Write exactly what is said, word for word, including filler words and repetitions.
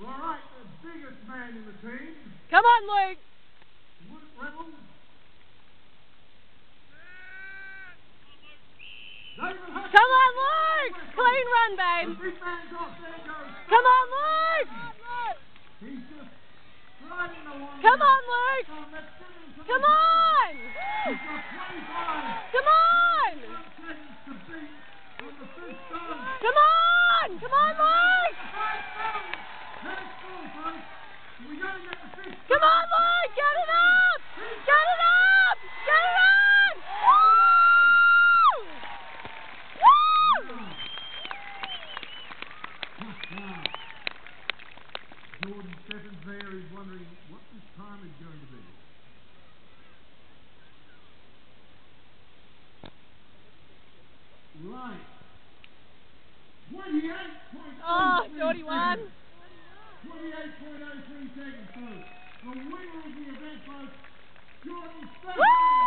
Alright, the biggest man in the team. Come on, Luke. Reynolds. Come on, Luke. Clean run, babe. The big man's off, there goes. Come on, Luke. He's just sliding along. Come on, Luke. Come on. He's got twenty-five. Come on. seconds to beat on the first stone. Come on. Come on, Luke. That's full, folks. We gotta get the fifth. Come on, Luke. Get it up. Get it up. Get it on. Woo! Woo! Now, Jordan Steffans there is wondering what this time is going to be. Right. twenty-eight point oh three Oh, Jordy won. twenty-eight point oh three seconds. So, the winner of the event, folks, Jordan Steffans. Woo!